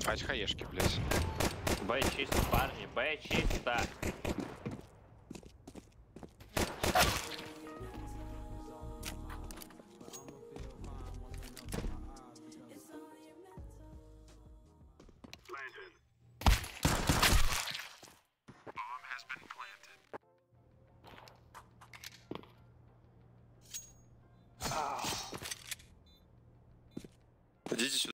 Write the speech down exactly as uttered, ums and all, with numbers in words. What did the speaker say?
Ать хаешки, блядь. Б чисто, парни, Б чисто. Идите сюда.